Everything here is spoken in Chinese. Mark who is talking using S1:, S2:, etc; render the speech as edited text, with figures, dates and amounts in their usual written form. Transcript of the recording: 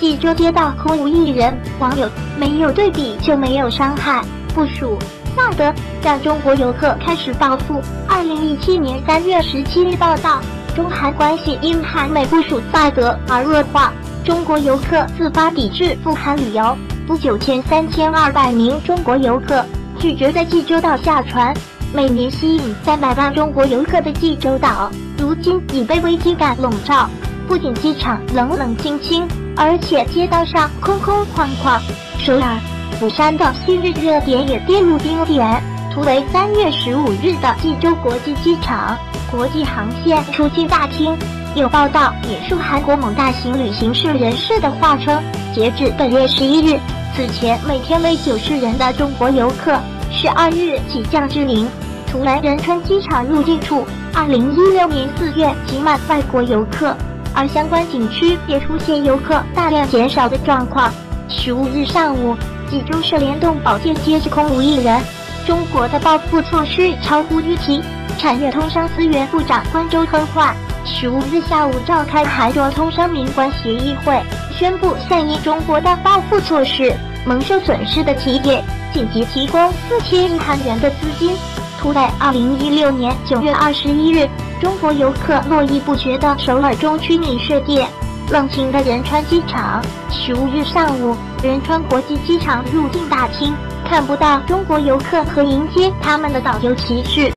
S1: 济州街道空无一人，网友没有对比就没有伤害，部署萨德让中国游客开始报复。2017年3月17日报道，中韩关系因韩美部署萨德而恶化，中国游客自发抵制赴韩旅游。不久前，3200名中国游客拒绝在济州岛下船。每年吸引300万中国游客的济州岛，如今已被危机感笼罩。不仅机场冷冷清清，而且街道上空空旷旷。首尔、釜山的昔日热点也跌入冰点。图为3月15日的济州国际机场国际航线出境大厅。有报道引述韩国某大型旅行社人士的话称，截至本月11日，此前每天为90人的中国游客，12日起降至0。图为仁川机场入境处2016年4月挤满外国游客，而相关景区也出现游客大量减少的状况。15日上午，济州市联动保健街空无一人。中国的报复措施超乎预期。产业通商资源部长关周亨焕15日下午召开韩中通商民关协议会，宣布响应中国的报复措施，蒙受损失的企业紧急提供4000亿韩元的资金。图在2016年9月21日，中国游客络绎不绝的首尔中区民社店，冷清的仁川机场。15日上午，仁川国际机场入境大厅看不到中国游客和迎接他们的导游骑士。